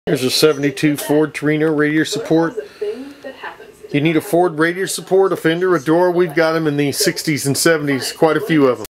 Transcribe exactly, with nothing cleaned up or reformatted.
Here's a seventy-two Ford Torino radiator support. You need a Ford radiator support, a fender, a door. We've got them in the sixties and seventies, quite a few of them.